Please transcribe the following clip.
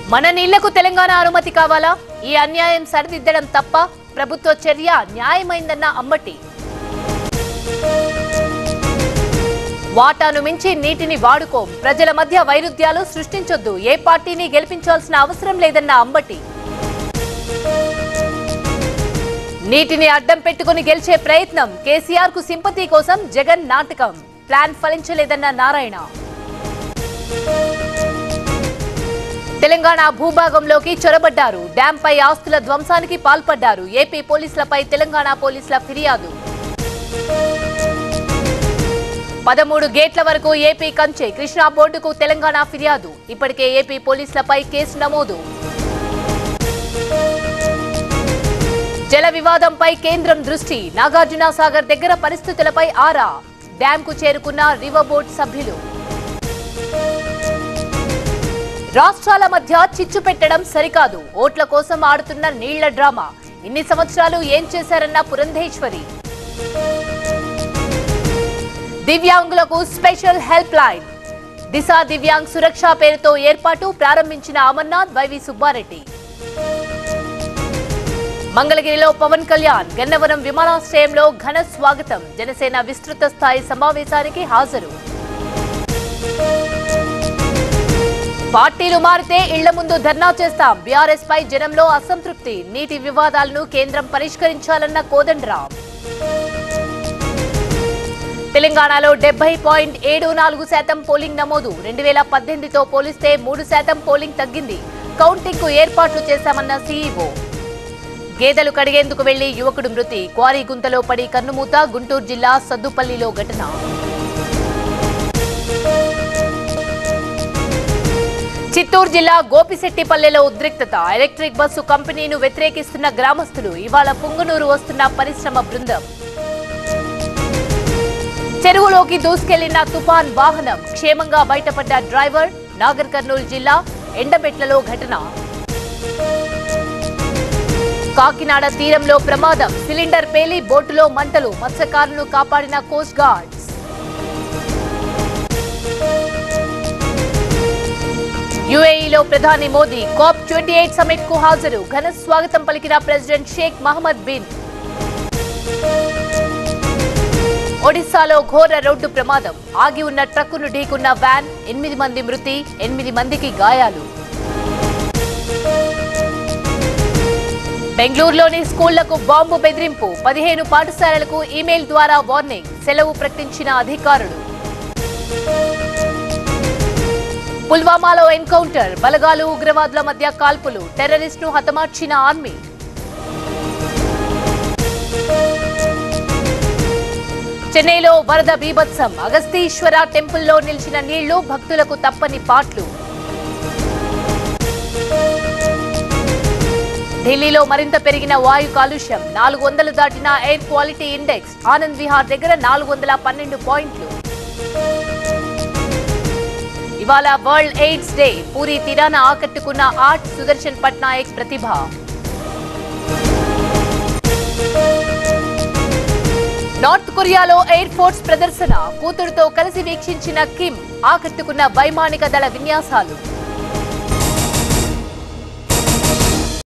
మన నీళ్లకు తెలంగాణ అనుమతి కావాలా? ఈ అన్యాయం సరిదిద్దడం తప్ప? ప్రభుత్వ చర్య న్యాయమైందన్న అంబటి. వాటాను మించి నీటిని వాడుకోం, ప్రజల మధ్య వైరుధ్యాలు సృష్టించొద్దు, ఏ పార్టీని గెలిపించాల్సిన అవసరం లేదన్న అంబటి. నీటిని అడ్డం పెట్టుకుని గెలిచే ప్రయత్నం, కేసీఆర్ కు సింపతి కోసం జగన్ నాటకం, ప్లాన్ ఫలించలేదన్న నారాయణ. తెలంగాణ భూభాగంలోకి చొరబడ్డారు, డ్యాంపై ఆస్తుల ధ్వంసానికి పాల్పడ్డారు, ఏపీ పోలీసులపై తెలంగాణ పోలీసుల ఫిర్యాదు. 13 గేట్ల వరకు ఏపీ కంచె, కృష్ణా బోర్డుకు తెలంగాణ ఫిర్యాదు, ఇప్పటికే ఏపీ పోలీసులపై కేసు నమోదు. జల వివాదంపై కేంద్రం దృష్టి, నాగార్జున సాగర్ దగ్గర పరిస్థితులపై ఆరా, డ్యాంకు చేరుకున్న రివర్ బోర్డు సభ్యులు. రాష్ట్రాల మధ్య చిచ్చు పెట్టడం సరికాదు, ఓట్ల కోసం ఆడుతున్న నీళ్ల డ్రామా, ఇన్ని సంవత్సరాలు ఏం చేశారన్న పురంధేశ్వరి. దివ్యాంగులకు special help line, Disha Divyang Suraksha పేరుతో ఏర్పాటు, ప్రారంభించిన అమర్నాథ్ వైవి సుబ్బారెడ్డి. మంగళగిరిలో పవన్ కళ్యాణ్, గన్నవరం విమానాశ్రయంలో ఘన స్వాగతం, జనసేన విస్తృత స్థాయి సమావేశానికి హాజరు. పార్టీలు మారితే ఇళ్ల ముందు ధర్నా చేస్తాం, బీఆర్ఎస్ పై జనంలో అసంతృప్తి, నీటి వివాదాలను కేంద్రం పరిష్కరించాలన్న కోదండరాం. తెలంగాణలో 70.74% పోలింగ్ నమోదు, 2018తో పోలిస్తే 3% పోలింగ్ తగ్గింది, కౌంటింగ్ కు ఏర్పాట్లు చేశామన్న సీఈఓ. గేదెలు కడిగేందుకు వెళ్లి యువకుడు మృతి, క్వారీ గుంతలో పడి కన్నుమూత, గుంటూరు జిల్లా సద్దుపల్లిలో ఘటన. చిత్తూరు జిల్లా గోపిశెట్టిపల్లెలో ఉద్రిక్తత, ఎలక్ట్రిక్ బస్సు కంపెనీను వ్యతిరేకిస్తున్న గ్రామస్తులు, ఇవాళ పుంగనూరు వస్తున్న పరిశ్రమ బృందం. చెరువులోకి దూసుకెళ్లిన తుఫాన్ వాహనం, క్షేమంగా బయటపడ్డ డ్రైవర్, నాగర్ కర్నూలు జిల్లా ఎండబెట్లలో ఘటన. కాకినాడ తీరంలో ప్రమాదం, సిలిండర్ పేలి బోటులో మంటలు, మత్స్యకారులను కాపాడిన కోస్ట్ గార్డ్స్. యుఏఈలో ప్రధాని మోదీ, COP28 సమిట్ కు హాజరు, ఘన స్వాగతం పలికిన ప్రెసిడెంట్ షేక్ మహమ్మద్ బిన్. ఒడిశాలో ఘోర రోడ్డు ప్రమాదం, ఆగి ఉన్న ట్రక్కును ఢీకున్న వ్యాన్, 8 మంది మృతి, 8 మందికి గాయాలు. బెంగళూరులోని స్కూళ్లకు బాంబు బెదిరింపు, 15 పాఠశాలలకు ఈమెయిల్ ద్వారా వార్నింగ్, సెలవు ప్రకటించిన అధికారులు. పుల్వామాలో ఎన్కౌంటర్, బలగాలు ఉగ్రవాదుల మధ్య కాల్పులు, టెర్రరిస్టును హతమార్చిన ఆర్మీ. చెన్నైలో వరద బీభత్సం, అగస్తీశ్వర టెంపుల్లో నిలిచిన నీళ్లు, భక్తులకు తప్పని పాట్లు. ఢిల్లీలో మరింత పెరిగిన వాయు కాలుష్యం, 400 దాటిన air quality index, Anand Vihar దగ్గర 412 పాయింట్లు. ఇవాళ వరల్డ్ ఎయిడ్స్ డే, పూరి తీరాన ఆకట్టుకున్న ఆర్ట్ సుదర్శన్ పట్నాయక్ ప్రతిభ. నార్త్ కొరియాలో ఎయిర్ ఫోర్స్ ప్రదర్శన, కూతురుతో కలిసి వీక్షించిన కిమ్, ఆకట్టుకున్న వైమానిక దళ విన్యాసాలు.